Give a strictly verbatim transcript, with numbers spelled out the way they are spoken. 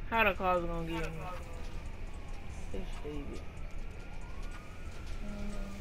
How the cars gonna get me? This shady.